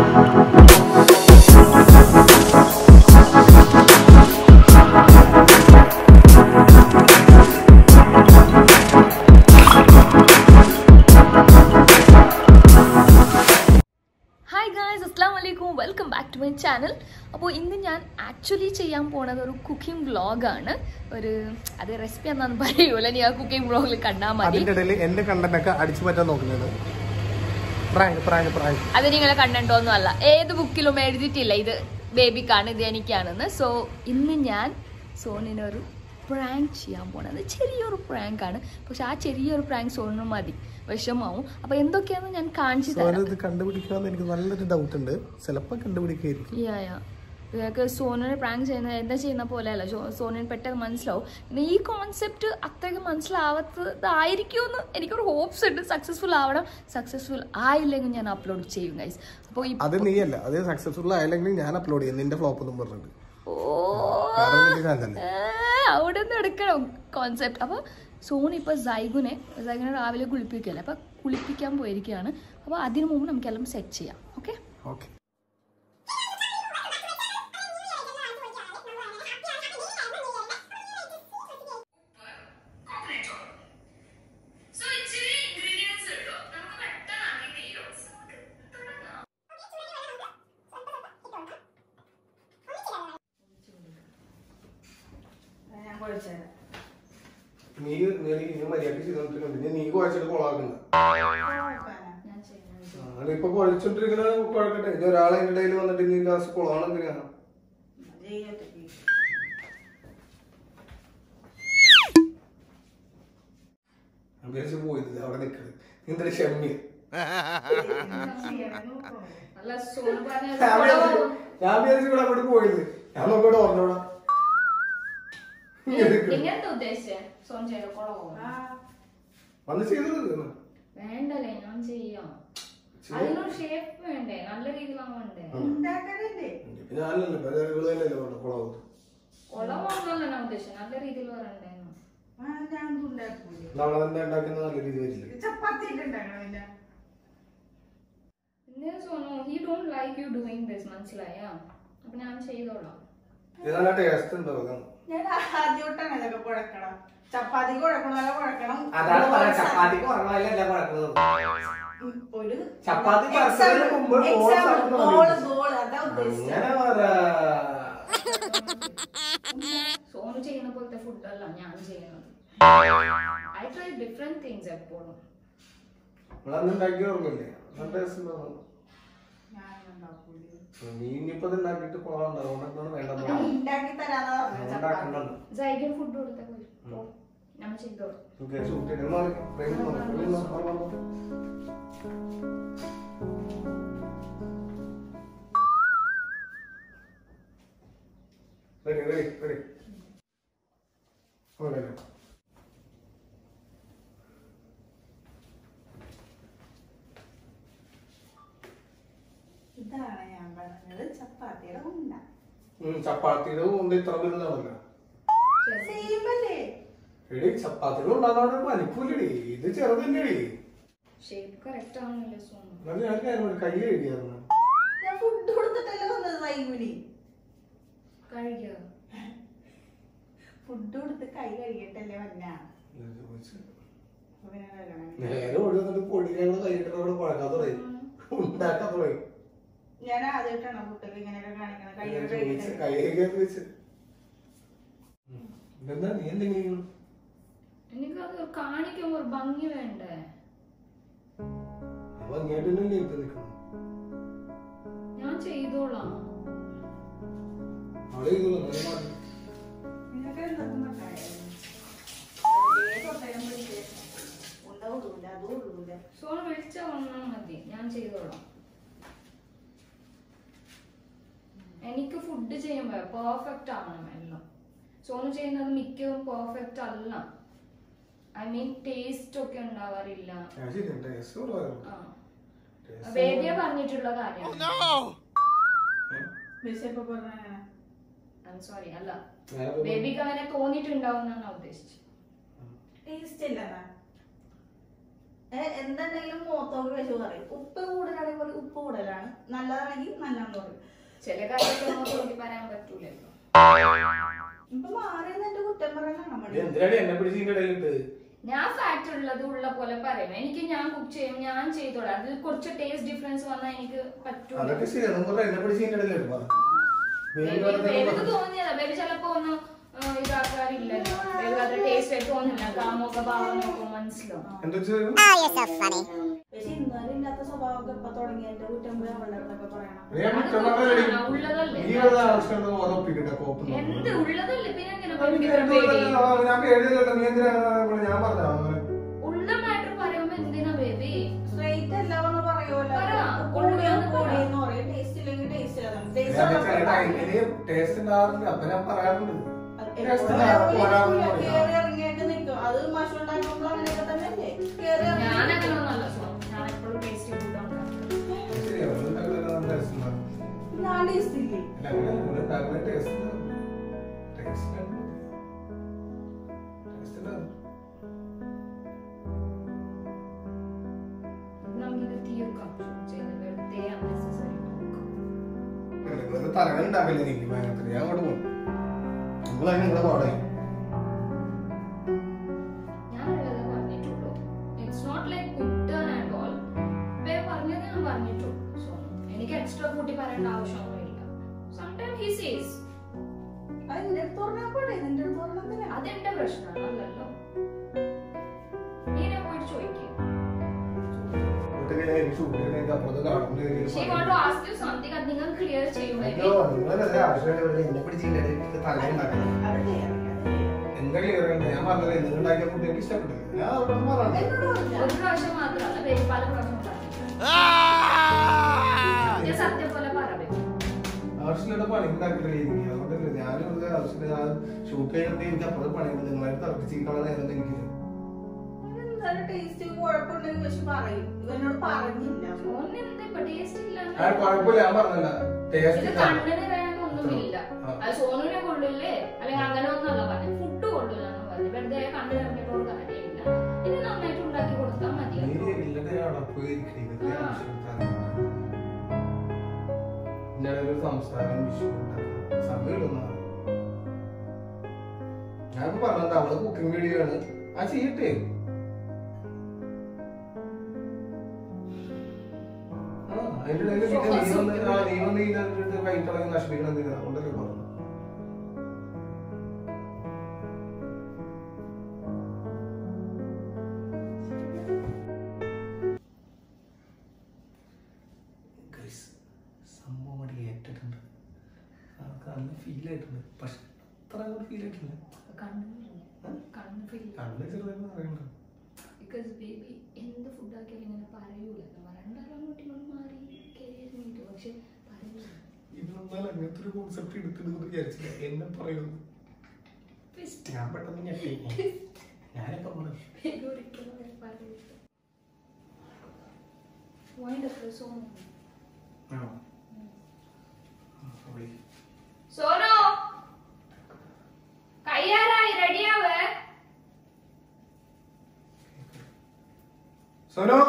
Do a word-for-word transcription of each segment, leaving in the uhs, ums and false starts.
Welcome back to my channel. അപ്പോൾ ഇന്ന് ഞാൻ ആക്ച്വലി ചെയ്യാൻ പോണത് ഒരു കുക്കിംഗ് വ്ളോഗാണ്. ഒരു അത് റെസിപ്പി എന്നാന്ന് പറയൂല, നീ ആ കുക്കിംഗ് വ്ളോഗിൽ കണ്ടാൽ മതി. എന്റെ കണ്ടന്റൊക്കെ അടിച്ചു പറ്റാൻ നോക്കുന്നത് അത് നിങ്ങളെ കണ്ടന്റൊന്നും അല്ല, ഏത് ബുക്കിലും എഴുതിയിട്ടില്ല ഇത് ബേബിക്കാണ് ഇത് എനിക്കാണെന്ന്. സോ ഇന്ന് ഞാൻ സോണിനൊരു പ്രാങ്ക് ചെയ്യാൻ പോണത്. ചെറിയൊരു പ്രാങ്ക് ആണ്, പക്ഷെ ആ ചെറിയൊരു പ്രാങ്ക് സോണിന് മതി, വിഷമാവും. അപ്പൊ എന്തൊക്കെയാണെന്ന് ഞാൻ കാണിച്ചു തരാം. കണ്ടുപിടിക്കാന്ന് എനിക്ക് നല്ലൊരു ഡൗട്ട് ഉണ്ട്, ചിലപ്പോ കണ്ടുപിടിക്കായിരിക്കും. ഇതൊക്കെ സോണിനെ പ്രാങ്ക് ചെയ്യുന്നത് എന്താ ചെയ്യുന്ന പോലെ അല്ല, സോണിന് പെട്ടെന്ന് മനസ്സിലാവും. പിന്നെ ഈ കോൺസെപ്റ്റ് അത്രയ്ക്ക് മനസ്സിലാവാത്തതായിരിക്കുമെന്ന് എനിക്കൊരു ഹോപ്സ് ഉണ്ട്. സക്സസ്ഫുൾ ആവണം. സക്സസ്ഫുൾ ആയില്ലെങ്കിൽ ഞാൻ അപ്ലോഡ് ചെയ്യും ഗൈസ്. അപ്പോൾ അത് നീയല്ല, അത് സക്സസ്ഫുൾ ആയില്ലെങ്കിൽ ഞാൻ അപ്ലോഡ് ചെയ്യും, നിന്റെ ഫ്ലോപ്പ് ഒന്നും പറഞ്ഞിട്ട്. ഓ അവിടെ നിന്ന് എടുക്കണം കോൺസെപ്റ്റ്. അപ്പൊ സോണി ഇപ്പൊ സൈഗുനെ സൈഗുനെ രാവിലെ കുളിപ്പിക്കല്ലേ, അപ്പൊ കുളിപ്പിക്കാൻ പോയിരിക്കുകയാണ്. അപ്പൊ അതിനു മുമ്പ് നമുക്കെല്ലാം സെറ്റ് ചെയ്യാം. ഓക്കെ ഓക്കെ നീ മര്യാദക്ക് ചെയ്തോണ്ടിരിക്കുന്നുണ്ട്, നീ കുഴച്ചിട്ട് കൊളാക്കുന്ന ഇപ്പൊ കുഴച്ചോണ്ടിരിക്കുന്ന കുഴക്കട്ടെ. ഇനി ഒരാളെ എന്റെ ഇടയിൽ വന്നിട്ട് നീ ഗ്ലാസ് കൊളാണ് എന്തിനാണ് അഭ്യാസം പോയത് അവിടെ നിൽക്കുന്നത്. എന്തൊരു ക്ഷമ്യ ഞാൻ വിചാരിച്ചു ഇവിടെ അങ്ങോട്ട് പോയത്. ഞാൻ നോക്കോട്ട് ഓർമ്മോടാ വന്ന് ചെയ്തത് വേണ്ടല്ലേ, ഞാൻ ചെയ്യാം. അതിനൊരു ഷേപ്പ് വേണ്ടേ, നല്ല രീതിയിലാണ് വേണ്ടേ. കുളമാണല്ലോ ഞാൻ ഉദ്ദേശിച്ചത്, നല്ല രീതിയിൽ വരണ്ടേ. He don't like you doing this, മനസ്സിലായോ? അപ്പൊ ഞാൻ ചെയ്തോളാം. ഞാൻ ആദ്യമായിട്ടാണ് ഇതൊക്കെ കുഴക്കണം. ചപ്പാത്തി കുഴക്കണമല്ല കുഴക്കണം. ഒരു ചപ്പാത്തി സോണു ചെയ്യുന്ന പോലത്തെ ഫുഡല്ല ഞാൻ ചെയ്യുന്നത്. I try different things എപ്പോഴും. ഫുഡ് കൊടുത്ത ഞാൻ ചെയ്തോളാം. ഇതാണ് ഞാൻ പറഞ്ഞത്, ചപ്പാത്തിയുടെ ഉണ്ട. ചപ്പാത്തിയുടെ ഉണ്ട് ഇത്ര വലുതാണല്ലോ. എടി ചപ്പാത്തിയുടെ ഉണ്ടാകാൻ വലിപ്പൂലടി, ഇത് ചെറുതന്നെടി. കൈ കഴുകിയായിരുന്നു. ഞാൻ ഫുഡ് കൊടുത്തിട്ടല്ലേ വന്നത് വൈകുനി. ഫുഡ് കൊടുത്ത് കൈ കഴുകിയിട്ടല്ലേ വന്ന. നേരെ ഒഴുകുന്നത് പൊടികള് കൈയിട്ടോട് കുഴക്കാൻ തുടങ്ങി, ഉണ്ടാക്കാൻ തുടങ്ങി. ഞാൻ ആദ്യമായിട്ടാണ് കുട്ടികൾ ഇങ്ങനെയൊക്കെ കാണിക്കണം. കൈ കഴുകിയാൽ വെച്ച് എന്താ നീ എന്തെങ്കിലും എനിക്കത് കാണിക്കുമ്പോ ഒരു ഭംഗി വേണ്ടേ. ഞാൻ ചെയ്തോളാം. സോൺ വിളിച്ച വന്നാൽ മതി, ഞാൻ ചെയ്തോളാം. എനിക്ക് ഫുഡ് ചെയ്യുമ്പോ പെർഫെക്റ്റ് ആവണം എല്ലാം. സോണു ചെയ്യുന്നത് മിക്കതും പെർഫെക്റ്റ് അല്ല. ഐ മീൻ ടേസ്റ്റ് ഒക്കെ ഉണ്ടാവാറില്ല. ബേബിയെ പറഞ്ഞിട്ടുള്ള കാര്യം സോറി അല്ല, ബേബിക്ക് അങ്ങനെ തോന്നിയിട്ടുണ്ടാവും എന്നാണ് ഉദ്ദേശിച്ചത്. ടേസ്റ്റ് ഇല്ല എന്തെങ്കിലും മൂത്തോക്ക് വിഷു പറയും. ഉപ്പ് കൂടുതലാണെങ്കിൽ പറയും ഉപ്പ് കൂടുതലാണ്, നല്ലതാണെങ്കിൽ നല്ലതെന്ന് പറയും. ചില കാര്യങ്ങളൊന്നും തോന്നി പറയാൻ പറ്റൂലല്ലോ. ഇപ്പൊ മാറിയെന്ന് എന്റെ കുറ്റം പറയാനാണ്. എന്തിനാണ് എന്നെ പിടിച്ച് ഇതിന്റെ ഇടയിലിട്ട്? ഞാൻ ഫാറ്റ് ഉള്ളത് ഉള്ള പോലെ പറയും. എനിക്ക് ഞാൻ കുക്ക് ചെയ്യും, ഞാൻ ചെയ്തോളാം. അതിൽ കുറച്ച് ടേസ്റ്റ് ഡിഫറൻസ് വന്നാൽ എനിക്ക് പറ്റൂല. അതൊക്കെ ശരിയാണ്. എന്നെ പിടിച്ച് ഇതിന്റെ ഇടയിലിട്ട് പറ. ബേബിക്ക് തോന്നിയതാ. ബേബി ചിലപ്പോ ഒന്ന് ഇതാക്കാറില്ലല്ലോ. ബേബിക്ക് അത്ര ടേസ്റ്റ് ആയിട്ട് തോന്നില്ല. കാമൊക്കെ ഭാവം നോക്കും മനസ്സിലാവും. പക്ഷെ ഇന്നാലും ഇല്ലാത്ത സ്വഭാവമൊക്കെ ഇപ്പൊ തുടങ്ങി. എന്റെ കുറ്റം പോയി അവളുടെ പറയണം. ഉള്ളതല്ലേ എന്ത് ഉള്ളതല്ലേ പിന്നെ എങ്ങനെ ഉള്ള മാറ്റർ പറയുമ്പോ എന്തിനാ ബേബി? സ്ട്രൈറ്റ് അല്ലാന്ന് പറയുമല്ലോ. കൂടിയെന്ന് കൂടിയെന്ന് പറയും. ടേസ്റ്റ് ഇല്ലെങ്കിൽ ടേസ്റ്റ് കേറി ഇറങ്ങിയൊക്കെ നിൽക്കും. അത് മഷുണ്ടാക്കുമ്പോ അങ്ങനെയൊക്കെ തന്നെയല്ലേ കേറി ഇറങ്ങി. ഞാനങ്ങനൊന്നല്ല സോ. ഞാൻ എപ്പോഴും ടേസ്റ്റ് ഫുഡാണ്. ഞാൻ ടേസ്റ്റ് ഇല്ലേ? നമുക്കിത് തീർക്കാം. വെറുതെ അൺനെസസറി തലകളുണ്ടാക്കല്ലേ നീ ഭയങ്കര ഞാൻ അങ്ങോട്ട് പോകും. നിങ്ങളാണ് നിങ്ങളുടെ പാടായി. ഞാനുള്ളത് പറഞ്ഞിട്ടുള്ളൂ. It's not like Kuttan and all. ബേ പറഞ്ഞത് ഞാൻ പറഞ്ഞിട്ടുള്ളൂ. സോ എനിക്ക് എക്സ്ട്രാ കൂട്ടി പറയേണ്ട ആവശ്യമൊന്നുമില്ല. സംടൈം ഹി സേസ് അത് നിന്റെ അടുത്ത് പറഞ്ഞാൽ പോടെ. നിന്റെ അടുത്ത് പറഞ്ഞാൽ അതെന്റെ പ്രശ്നമാണ് അല്ലല്ലോ. നീ എന്നെ പോയിട്ട് ചോദിക്കുക. She want to ask you something. അത് നിങ്ങൾ ക്ലിയർ ചെയ്യുമോ? എന്താ ക്ലിയർ ഞാൻ പറഞ്ഞത് നിങ്ങളുണ്ടാക്കിയ ഫുഡ് എനിക്ക് ഇഷ്ടപ്പെട്ടു. ഞാൻ അവിടെ പറഞ്ഞു ഒരു പ്രാവശ്യം മാത്രമല്ല, വേറെ പല പ്രാവശ്യം പറഞ്ഞു. സത്യം പോലെ പറയും. ആവശ്യമില്ലാത്ത പണി ഉണ്ടാക്കില്ല എനിക്ക്. അതുകൊണ്ടല്ലേ ഞാനും ആവശ്യമില്ല. ഞാൻ ഷൂട്ട് ചെയ്തിട്ട് എനിക്ക് അപ്പുറത്ത് പണിയുണ്ട്. നിങ്ങളായിട്ട് തർക്കിച്ചിരിക്കാനുള്ള നേരം എനിക്ക് ടേസ്റ്റ് കുഴപ്പമുണ്ടെങ്കിൽ പക്ഷെ പറയും. ഇവനോട് പറഞ്ഞില്ല. കുഴപ്പമില്ല. ഞാൻ പറഞ്ഞല്ല ഇത് കണ്ണിന് വേണമെന്നൊന്നുമില്ല. അത് സോനുവിനെ കൊള്ളില്ലേ അല്ലെങ്കിൽ അങ്ങനെ ഒന്നല്ല പറഞ്ഞു. ഫുഡ് കൊള്ളില്ലെന്ന് പറഞ്ഞു. വെറുതെ കണ്ണിന് ഇറങ്ങിയിട്ടോട് കാര്യമില്ല. ഇത് നന്നായിട്ട് ഉണ്ടാക്കി കൊടുത്താൽ മതി. സംസാരം സമയമുള്ളതാണ്. ഞാനിപ്പോ പറഞ്ഞത് അവള് കുക്കിംഗ് വീഡിയോ ആണ്. ആ ചെയ്യട്ടെ. അതിന്റെ ഇടയിൽ പിന്നെ നീ വന്ന് നീ വന്ന് ഇതിന്റെ വൈകിട്ടളങ്ങി നശിപ്പിക്കണം എന്തിനാ? അതുകൊണ്ടല്ലേ പറഞ്ഞു. സംഭവം അവിടെ ഏറ്റിട്ടുണ്ട്. നമുക്ക് അന്ന് ഫീൽ ആയിട്ടുണ്ട്. പക്ഷെ അത്ര അങ്ങോട്ട് ഫീൽ ആയിട്ടില്ല. കണ്ണ് ചെറുതായിട്ട് അറിയണ്ട. ബിക്കോസ് ബേബി എന്ത് ഫുഡാക്കിയാലും ഇങ്ങനെ പറയൂല. രണ്ടാളും അങ്ങോട്ടും ഇങ്ങോട്ടും മാറി കയറിയിട്ട് പക്ഷെ പറയൂല. ഇതൊന്നാൽ അങ്ങനത്തെ ഒരു കോൺസെപ്റ്റ് എടുത്തിട്ട് വിചാരിച്ചില്ല. എന്നെ പറയുന്നു. ഞാൻ പെട്ടെന്ന് ഞെട്ടി. ഞാനൊക്കെ പറഞ്ഞു സോനോ കയ്യാറായി റെഡിയാവേ. സോനോ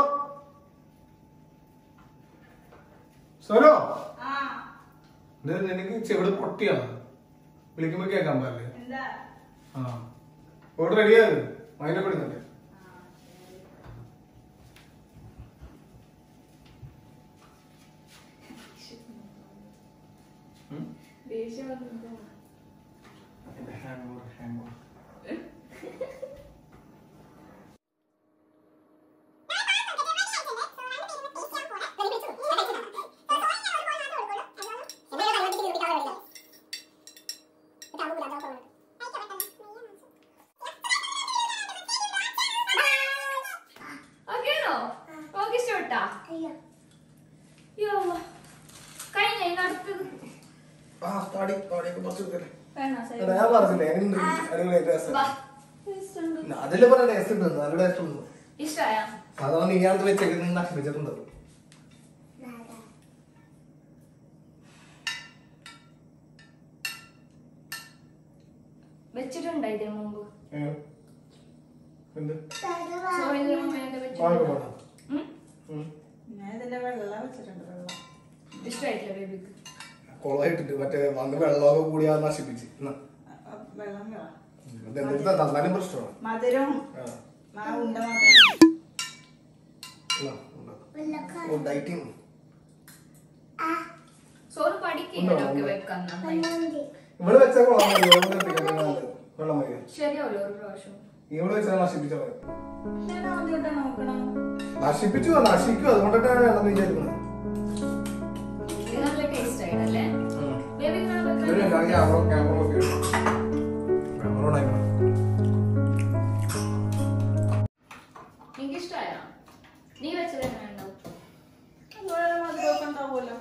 സോനോ നിനക്ക് ചെവിടെ പൊട്ടിയാണ് വിളിക്കുമ്പോ കേൾക്കാൻ പാടില്ലേ? ആ ഓർഡർ റെഡിയാത് മൈനപ്പെടുന്നുണ്ട്. അതല്ലേ പറഞ്ഞ ടേസ്റ്റ് ഉണ്ട്. നല്ല ടേസ്റ്റ് ഉണ്ട്. സാധാരണ നീയാണത് വെച്ചേക്ക് നശിപ്പിച്ചിട്ടുണ്ട്. വെച്ചിട്ടുണ്ടോ ഇതിനു മുമ്പ്? എന്ത് സോറി ഇതിനു മുമ്പ് ഞാൻ ഇതിന്റെ വെള്ളം വെച്ചിട്ടുണ്ട്. വെള്ളം ഇഷ്ടമായിട്ടില്ല ബേബിക്ക്. കൊളമായിട്ടുണ്ട് മറ്റേ വന്ന് വെള്ളമൊക്കെ കൂടി അത് നശിപ്പിച്ച്. വെള്ളം തന്നാലും പ്രശ്നമാണ്. മധുരം ഉണ്ട ഡയറ്റിങ് സോറ് പഠിക്കുന്നതൊക്കെ വെക്കാൻ ഇവിടെ വെച്ചാൽ കൊള്ളാൻ വെള്ളം മതി. ശരിയാവല്ലോ ഒരു പ്രാവശ്യം ഇവിടെ വെച്ചാൽ നശിപ്പിച്ചാൽ മതി. നോക്കണം. നശിപ്പിച്ചു നശിക്കും അതുകൊണ്ടിട്ടാണ് വേണമെന്ന് വിചാരിക്കുന്നത്. നല്ല ടേസ്റ്റ് ആയിട്ടല്ലേ ബേബി? എനിക്ക് ഇഷ്ടമായോ? നീ വെച്ചത് എങ്ങനെയുണ്ടാവും? മധുരമൊക്കെ ഉണ്ടാവുമല്ലോ.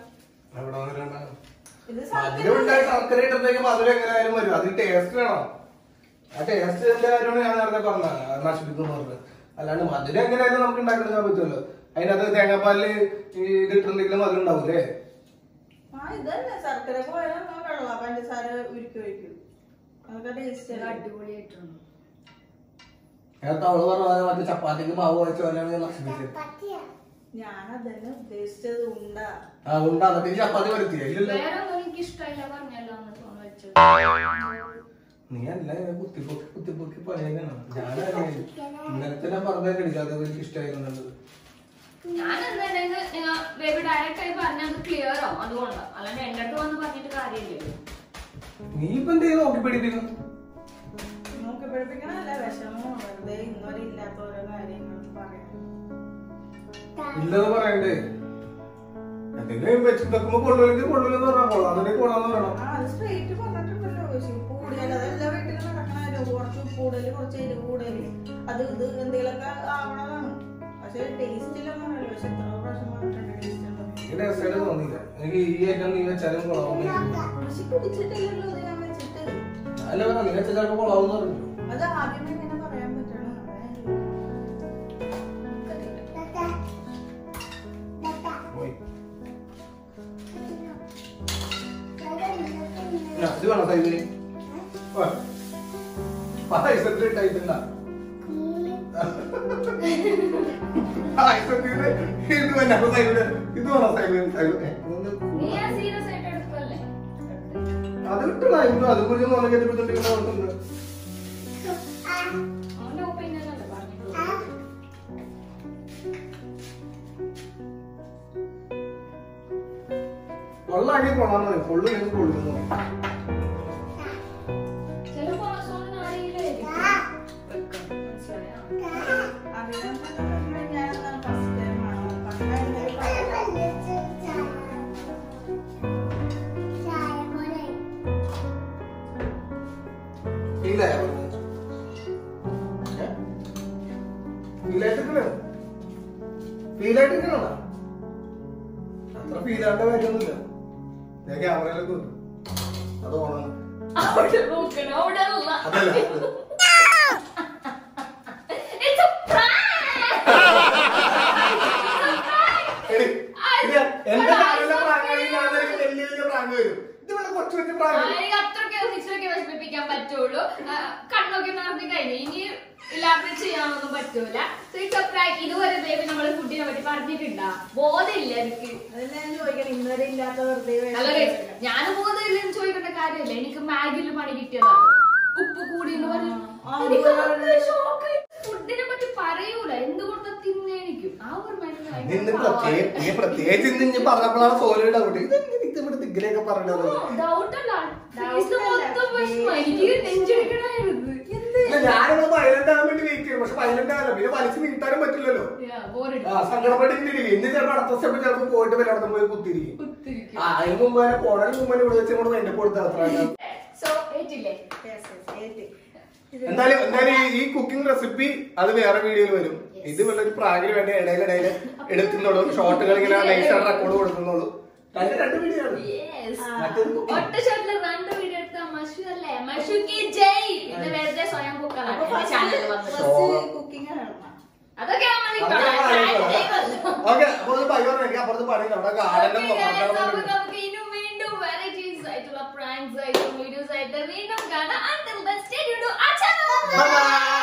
ഇത് ശർക്കര ഇട്ടത്തേക്ക് മധുരം എങ്ങനെയായാലും വരും. അത് ടേസ്റ്റ് വേണം. ആ ടേസ്റ്റിന്റെ കാര്യമാണ് ഞാൻ നേരത്തെ പറഞ്ഞത് നശിപ്പിക്കുന്നു പറഞ്ഞത്. അല്ലാണ്ട് മധുരം എങ്ങനെയായാലും നമുക്ക് ഉണ്ടാക്കിയെടുക്കാൻ പറ്റുമല്ലോ. അതിനകത്ത് തേങ്ങാപ്പാലില് ഇത് ഇട്ടിട്ടുണ്ടെങ്കിലും മധുരം ഉണ്ടാവൂലേ? ആ ഇതന്നെ ശർക്കര പോയാൽ വെള്ളം പഞ്ചസാര ഉരുക്കി ഒഴിക്കും. അതൊക്കെ ടേസ്റ്റ് അടിപൊളിയായിട്ടുണ്ട്. നേരത്തെ അവള് പറഞ്ഞ മറ്റേ ചപ്പാത്തിക്ക് മാവ് വെച്ച പോലെയാണ് നശിപ്പിച്ചത്. ഞാൻ അതന്നെ ഉദ്ദേശിച്ചത്. ഉണ്ടാ ആ ഉണ്ടാ എന്നിട്ട് ചപ്പാത്തി വരുത്തിയ എനിക്ക് ഇഷ്ടമായില്ല പറഞ്ഞല്ലോ വെച്ചത്. നീ അല്ല കുത്തിപ്പൊക്കി കുത്തിപ്പൊക്കി പഴയതാണ്. ഞാനറിയാം ഇന്നലത്തെ ഞാൻ പറഞ്ഞത് അത് എനിക്ക് ഇഷ്ടമായിരുന്നത്. ഞാൻ എന്തായാലും നിങ്ങൾ ബേബി ഡയറക്റ്റ് ആയി പറഞ്ഞത് ക്ലിയർ ആവും. അതുകൊണ്ടാണ്. അല്ലാണ്ട് എന്റെ അടുത്ത് വന്ന് പറഞ്ഞിട്ട് കാര്യമില്ലല്ലോ. നീ ഇപ്പൊ എന്ത് ചെയ്ത് നോക്കി പിടിപ്പിക്കുന്നു? നോക്കി പിടിപ്പിക്കണല്ല വിഷമോ വെറുതെ ഇന്നൊരു ഇല്ലാത്ത ഓരോ കാര്യങ്ങൾ പറയാം. ഇല്ലെന്ന് പറയണ്ടേ? എന്തെങ്കിലും വെച്ച് വെക്കുമ്പോ കൊള്ളുമെങ്കിൽ കൊള്ളില്ലെന്ന് പറഞ്ഞാൽ കൊള്ളാം. അതിനെ കൊള്ളാന്ന് പറയണം. ആ അത് സ്ട്രേറ്റ് പറഞ്ഞിട്ടുണ്ടല്ലോ. ഉപ്പ് കൂടുതൽ അതെല്ലാ വീട്ടിലും നടക്കണല്ലോ. കുറച്ച് ഉപ്പ് കൂടുതൽ കുറച്ച് എരിവ് കൂടുതൽ അത് ഇത് എന്തെങ്കിലുമൊക്കെ ആവണതാണ്. പക്ഷെ ടേസ്റ്റിലൊന്നും അറിയില്ല. പക്ഷെ എത്ര പ്രാവശ്യം പറഞ്ഞിട്ടുണ്ട് ടേസ്റ്റ് എനിക്ക് ടേസ്റ്റ് ആയിട്ട് തോന്നിയില്ല. എനിക്ക് ഈ ഐറ്റം നീ വെച്ചാലും കൊള്ളാവുന്ന പക്ഷെ കുടിച്ചിട്ടില്ലല്ലോ അത് ഞാൻ വെച്ചിട്ട്. അല്ല പറഞ്ഞ നീ വെച്ചാൽ ചിലപ്പോ കൊള്ളാവുന്ന പറഞ്ഞു. അത് ആദ്യമേ ഇങ്ങനെ പറയാൻ പറ്റണം. ഇത് വേണം സൈഡില് ഐസത്തിലിട്ടായിട്ടില്ല. ഇത് വേണം സൈഡില്. ഇത് വേണം സൈഡില്. അത് കിട്ടണ അത് കുറിച്ച് നോക്കി എടുത്തിട്ടുണ്ട്. കൊള്ളാക്കി കൊള്ളാന്ന് പറയും. കൊള്ളില്ലെങ്കിൽ കൊള്ളുന്നു. ഫീലായിട്ടിരിക്കണ അത്ര ഫീലാണ്ട കാര്യമൊന്നുമില്ല. ഞാൻ ക്യാമറയിലൊക്കെ വരും. അത് ഓണാണ്. അതല്ല എന്റെ വലിയ വലിയ പ്രാങ്ക് വരും. ഇത് വളരെ കൊച്ചു കൊച്ചു പ്രാങ്ക് വിഷമിപ്പിക്കാൻ പറ്റുള്ളൂ. കണ്ണൊക്കെ നിറഞ്ഞു കഴിഞ്ഞു. ഇനി ഇലാബറേറ്റ് ചെയ്യാനൊന്നും പറ്റൂല. ഇതുവരെ ബേബി നമ്മള് ഫുഡിനെ പറ്റി പറഞ്ഞിട്ടുണ്ടാ? ബോധമില്ല എനിക്ക്. ഇന്നുവരെ ഇല്ലാത്ത വെറുതെ ഞാൻ ബോധമില്ലെന്ന് ചോദിക്കേണ്ട കാര്യമില്ല. എനിക്ക് മാഗിയിൽ പണി കിട്ടിയതാണ്. ഉപ്പ് കൂടി എന്ന് പറഞ്ഞു ഫുഡിനെ പറ്റി പറയൂല. എന്തുകൊണ്ട് തിന്നേണിക്കും ആ ഒരു പ്രത്യേകിച്ച് പറഞ്ഞപ്പോഴാണ് സോലി ഡൗട്ട് ഇങ്ങനെയൊക്കെ പറഞ്ഞത്. ഡൗട്ടല്ല എനിക്ക് നെഞ്ചെടുക്കണായിരുന്നു. ഞാനിവിടെ വയലന്റ് ആകാൻ വേണ്ടി വെയിറ്റ് ചെയ്യും. പക്ഷെ വയലന്റ് ആകാൻ പിന്നെ വലിച്ചു നീട്ടാനും പറ്റില്ലല്ലോ. സങ്കടപ്പെട്ടിരിക്കും. ഇന്ന് ചിലപ്പോൾ അടുത്ത സ്റ്റെപ്പ് ചിലപ്പോൾ പോയിട്ട് വരാടത്തും പോയി കുത്തിരിക്കും. അതിന് മുമ്പ് തന്നെ പോണതിന് മുമ്പ് ഇവിടെ വെച്ച് കൂടെ വേണ്ടി കൊടുത്ത അത്ര. എന്തായാലും എന്തായാലും ഈ കുക്കിംഗ് റെസിപ്പി അത് വേറെ വീഡിയോയിൽ വരും. ഇത് വളരെ പ്രാഗിന് വേണ്ടി ഇടയിൽ ഇടയിൽ എടുക്കുന്നുള്ളൂ. ഷോർട്ടുകൾ ഇങ്ങനെ നൈസായിട്ട് റെക്കോർഡ് കൊടുക്കുന്നുള്ളൂ. രണ്ട് രണ്ട് വീഡിയോ ആണ്. രണ്ട് വീഡിയോ എടുത്ത മഷു അല്ലേ? മഷുക്ക് ജയ് എന്ന് വെറുതെ സ്വയം കുക്കറാണ് കുക്കിംഗ് അതൊക്കെ അപ്പുറത്ത് പണിയില്ല. അവിടെ ഗാർഡന്റെ ഇനും വീണ്ടും വെറൈറ്റീസ് ആയിട്ടുള്ള പ്രാങ്ക്സ് ആയിട്ടും വീഡിയോസ് ആയിട്ട് വീണ്ടും കാണാം.